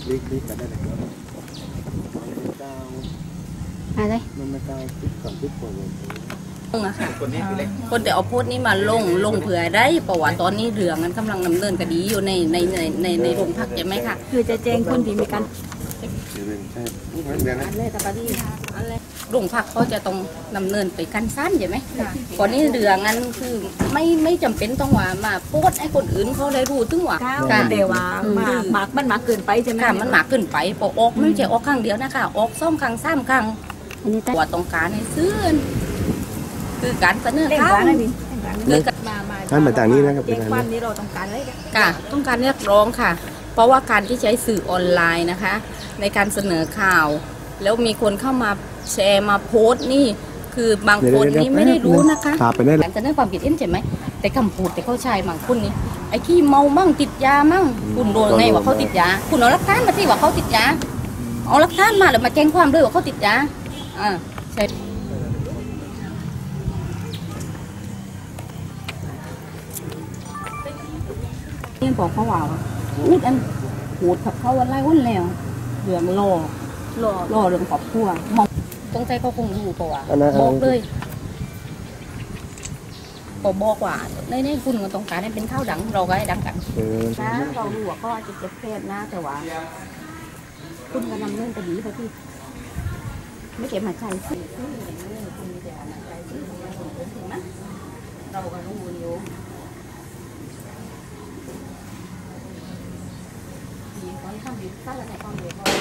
líp cả đây này อะไรมันไม่กล้าติดก่อนติดก่อนเลยคนแต่เอาโพสต์นี้มาลงเผื่อได้เพราะว่าตอนนี้เรื่องนั้นกำลังดำเนินคดีอยู่ในโรงพักใช่ไหมคะคือจะแจ้งคนที่มีการอะไรแต่ก็ดีโรงพักเขาจะต้องดำเนินไปกันสั้นใช่ไหมก่อนนี้เรื่องนั้นคือไม่จำเป็นต้องว่ามาโพสต์ให้คนอื่นเขาได้รู้ถึงว่าแต่ว่ามันมากเกินไปใช่ไหมมันมากเกินไปพอออกไม่ใช่ออกครั้งเดียวนะคะออก2 ครั้ง3 ครั้งว่าต้องการให้ซื้อคือการเสนอข่าวคือมาจากนี้นะครับเป็นวันนี้เราต้องการอะไรค่ะต้องการเรียกร้องค่ะเพราะว่าการที่ใช้สื่อออนไลน์นะคะในการเสนอข่าวแล้วมีคนเข้ามาแชร์มาโพสต์นี่คือบางคนนี่ไม่ได้รู้นะคะการเสนอความคิดเห็นใช่ไหมแต่คำพูดแต่เขาใช้บางคนนี่ไอ้ขี้เมามั่งติดยามั่งคุณโดนไงว่าเขาติดยาคุณเอาหลักฐานมาที่ว่าเขาติดยาเอาหลักฐานมาแล้วมาแจ้งความด้วยว่าเขาติดยาใช่เนี่ยบอกเขาว่าพูดกับเขาวันไรวันแล้วเรื่องรอเรื่องครอบครัวมองตรงใจเขาคงรู้เพราะว่าบอกเลยบอกว่าในคุณก็ต้องการให้เป็นข้าวดังเราก็ให้ดังกันนะเรารู้ว่าก็จะเจ็บแค่นะแต่ว่าคุณก็นำเรื่องคดีไปที่ไม่เก็บมาใช้สิเราก็รู้อยู่ทำอยู่ข้างในความเดือดร้อน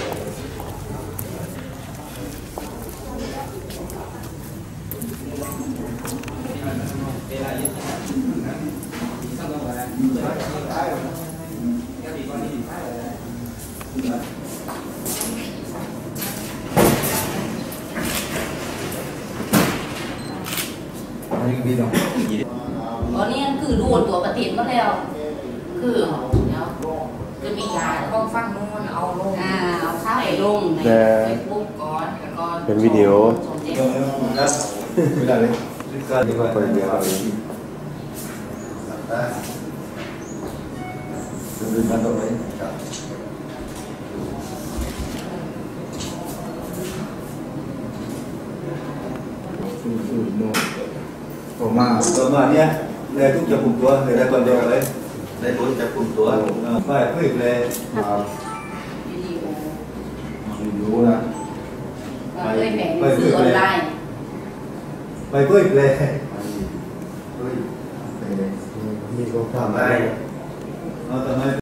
ตอนนี้คือดูตัวประเทศมาแล้วคือจะมียาแล้วก็ฟังนู่นเอาลงเอาข้าวไปลงในเฟซบุ๊กก่อนแล้วก็เป็นวิดีโอไม่ได้เลยก็ดีกว่าคนเดียวเลยดูมันตรงไหนผมมาเนี่ยเลยทุกจับกลุ่มตัวเลยได้คนเดียวเลยได้ผลจับกลุ่มตัวไปเพื่อเลยรู้นะไปสื่อออนไลน์ไปเพื่อเลยมีคนทำอะไรทำไมไป